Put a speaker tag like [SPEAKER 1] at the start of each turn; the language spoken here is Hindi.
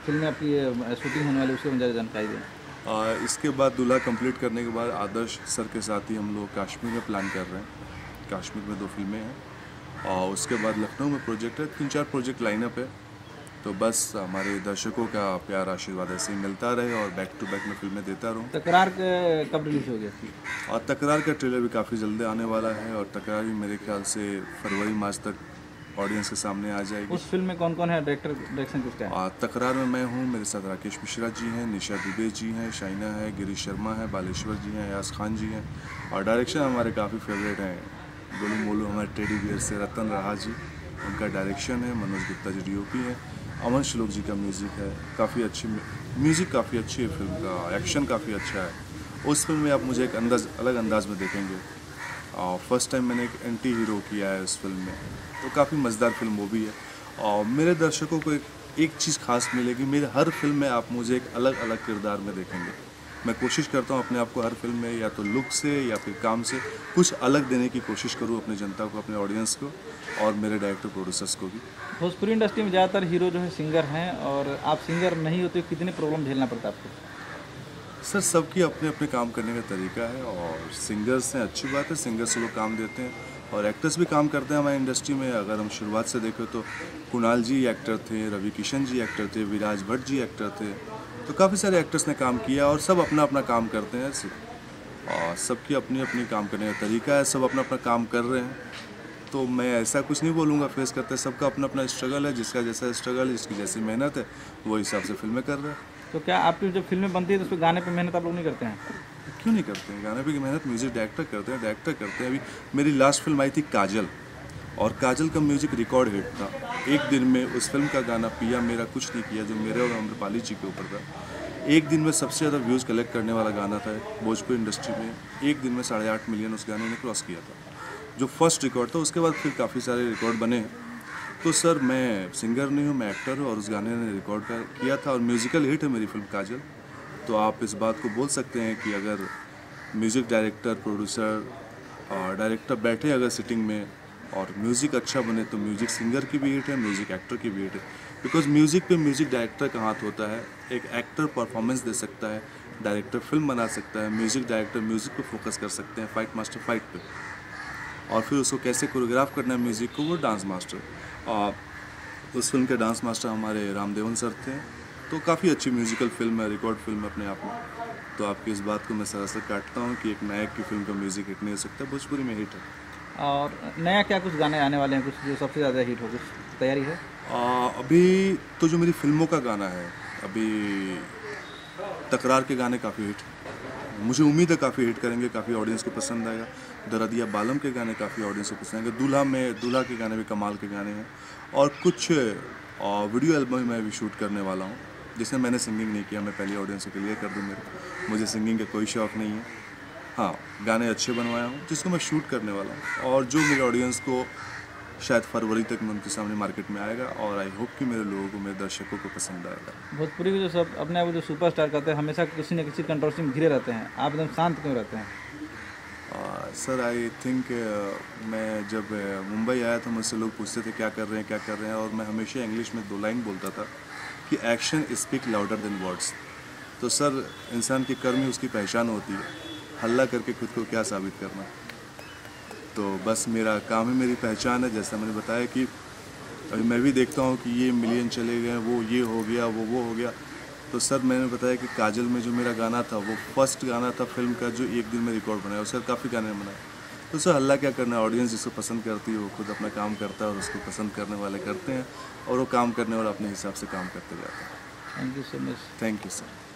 [SPEAKER 1] फिल्म में आपकी शूटिंग होने वाली उसके बारे में जानकारी दें।
[SPEAKER 2] इसके बाद दूल्हा कंप्लीट करने के बाद आदर्श सर के साथ ही हम लोग कश्मीर में प्लान कर रहे हैं। कश्मीर में 2 फिल्में हैं और उसके बाद लखनऊ में प्रोजेक्ट है, 3-4 प्रोजेक्ट लाइनअप है। तो बस हमारे दर्शकों का प्यार आशीर्वाद ऐसे ही मिलता रहे और बैक टू बैक में फिल्में देता रहूँ।
[SPEAKER 1] तकरार कब रिलीज हो गया थी?
[SPEAKER 2] और तकरार का ट्रेलर भी काफ़ी जल्दी आने वाला है और तकरार भी मेरे ख्याल से फरवरी मार्च तक ऑडियंस के सामने आ जाएगी।
[SPEAKER 1] उस फिल्म में कौन कौन है? डायरेक्शन किसका है?
[SPEAKER 2] और तकरार में मैं हूँ, मेरे साथ राकेश मिश्रा जी हैं, निशा दुबे जी हैं, शाइना है, गिरीश शर्मा है, बालेश्वर जी हैं, यास खान जी हैं। और डायरेक्शन हमारे काफ़ी फेवरेट हैं, गोलू मोलू हमारे टेडी बियर से रतन राहा जी, उनका डायरेक्शन है। मनोज गुप्ता जी डीओपी है। अमन श्लोक जी का म्यूज़िक है, काफ़ी अच्छी म्यूज़िक काफ़ी अच्छी है फिल्म का, एक्शन काफ़ी अच्छा है। उस फिल्म में आप मुझे एक अलग अंदाज में देखेंगे। और फर्स्ट टाइम मैंने एक एंटी हीरो किया है उस फिल्म में, तो काफ़ी मज़ेदार फिल्म वो भी है। और मेरे दर्शकों को एक चीज़ खास मिलेगी, मेरे हर फिल्म में आप मुझे एक अलग अलग किरदार में देखेंगे। मैं कोशिश करता हूँ अपने आप को हर फिल्म में या तो लुक से या फिर काम से कुछ अलग देने की कोशिश करूँ अपनी जनता को, अपने ऑडियंस को और मेरे डायरेक्टर प्रोड्यूसर्स को भी।
[SPEAKER 1] भोजपुरी इंडस्ट्री में ज़्यादातर हीरो जो है सिंगर हैं, और आप सिंगर नहीं होते, कितने प्रॉब्लम झेलना पड़ता है आपको?
[SPEAKER 2] सर सबकी अपने अपने काम करने का तरीका है और सिंगर्स हैं, अच्छी बात है, सिंगर्स से लोग काम देते हैं और एक्टर्स भी काम करते हैं हमारी इंडस्ट्री में। अगर हम शुरुआत से देखें तो कुणाल जी एक्टर थे, रवि किशन जी एक्टर थे, विराज भट्ट जी एक्टर थे, तो काफ़ी सारे एक्टर्स ने काम किया और सब अपना अपना काम करते हैं और सबकी अपनी अपनी काम करने का तरीका है, सब अपना अपना काम कर रहे हैं। तो मैं ऐसा कुछ नहीं बोलूँगा फेस करते हैं, सबका अपना अपना स्ट्रगल है, जिसका जैसा स्ट्रगल है, जिसकी जैसी मेहनत है, वो हिसाब से फिल्में कर रहे हैं।
[SPEAKER 1] तो क्या आपकी जब फिल्में बनती है तो उसमें गाने पे मेहनत आप लोग नहीं करते हैं?
[SPEAKER 2] क्यों नहीं करते हैं, गाने पे की मेहनत म्यूजिक डायरेक्टर करते हैं। अभी मेरी लास्ट फिल्म आई थी काजल, और काजल का म्यूजिक रिकॉर्ड हिट था। एक दिन में उस फिल्म का गाना पिया मेरा कुछ नहीं किया, जो मेरे और अम्रपाली जी के ऊपर था, एक दिन में सबसे ज़्यादा व्यूज़ कलेक्ट करने वाला गाना था भोजपुरी इंडस्ट्री में। एक दिन में 8.5 मिलियन उस गाने ने क्रॉस किया था, जो फर्स्ट रिकॉर्ड था। उसके बाद फिर काफ़ी सारे रिकॉर्ड बने। तो सर मैं सिंगर नहीं हूँ, मैं एक्टर हूँ और उस गाने ने रिकॉर्ड किया था और म्यूज़िकल हिट है मेरी फिल्म काजल। तो आप इस बात को बोल सकते हैं कि अगर म्यूज़िक डायरेक्टर, प्रोड्यूसर और डायरेक्टर बैठे अगर सिटिंग में और म्यूज़िक अच्छा बने तो म्यूज़िक सिंगर की भी हिट है, म्यूज़िक एक्टर की भी हिट है। बिकॉज म्यूज़िक पे म्यूज़िक डायरेक्टर का हाथ होता है। एक एक्टर परफॉर्मेंस दे सकता है, डायरेक्टर फिल्म बना सकता है, म्यूज़िक डायरेक्टर म्यूज़िक पे फोकस कर सकते हैं, फाइट मास्टर फाइट पे, और फिर उसको कैसे कोरियोग्राफ करना है म्यूज़िक को, वो डांस मास्टर। और उस फिल्म के डांस मास्टर हमारे रामदेवन सर थे। तो काफ़ी अच्छी म्यूज़िकल फिल्म है, रिकॉर्ड फिल्म है अपने आप में। तो आपकी इस बात को मैं सरासर काटता हूँ कि एक नायक की फिल्म का म्यूज़िक हिट नहीं हो सकता, भोजपुरी में हिट है।
[SPEAKER 1] और नया क्या कुछ गाने आने वाले हैं, कुछ जो सबसे ज़्यादा हिट हो, कुछ तैयारी है?
[SPEAKER 2] अभी तो जो मेरी फिल्मों का गाना है, अभी तकरार के गाने काफ़ी हिट, मुझे उम्मीद है काफ़ी हिट करेंगे, काफ़ी ऑडियंस को पसंद आएगा। दरदिया बालम के गाने काफ़ी ऑडियंस को पसंद आएंगे। दूल्हा के गाने भी कमाल के गाने हैं और कुछ वीडियो एल्बम मैं भी शूट करने वाला हूँ, जिसमें मैंने सिंगिंग नहीं किया। मैं पहले ऑडियंस को क्लियर कर दूँ, मुझे सिंगिंग का कोई शौक़ नहीं है। हाँ, गाने अच्छे बनवाया हूँ जिसको मैं शूट करने वाला हूँ और जो मेरे ऑडियंस को शायद फरवरी तक में उनके सामने मार्केट में आएगा और आई होप कि मेरे लोगों को, मेरे दर्शकों को पसंद आएगा।
[SPEAKER 1] भोजपुरी के जो सब अपने आप को जो सुपरस्टार करते हैं, हमेशा किसी न किसी कंट्रोवर्सी में घिरे रहते हैं, आप एकदम शांत क्यों रहते हैं?
[SPEAKER 2] सर आई थिंक मैं जब मुंबई आया था, मुझसे लोग पूछते थे क्या कर रहे हैं, और मैं हमेशा इंग्लिश में 2 लाइन बोलता था कि action speak louder than words. तो सर इंसान की कर्म ही उसकी पहचान होती है, हल्ला करके खुद को क्या साबित करना। तो बस मेरा काम ही मेरी पहचान है। जैसा मैंने बताया कि अभी मैं भी देखता हूँ कि ये मिलियन चले गए, वो ये हो गया, वो हो गया। तो सर मैंने बताया कि काजल में जो मेरा गाना था वो फर्स्ट गाना था फिल्म का जो एक दिन में रिकॉर्ड बनाया, और सर काफ़ी गाने बनाए। तो सर हल्ला क्या करना है, ऑडियंस जिसको पसंद करती है वो खुद अपना काम करता है और उसको पसंद करने वाले करते हैं और वो काम करने वाला अपने हिसाब से काम करते जाते हैं।
[SPEAKER 1] Thank you so much.
[SPEAKER 2] Thank you sir.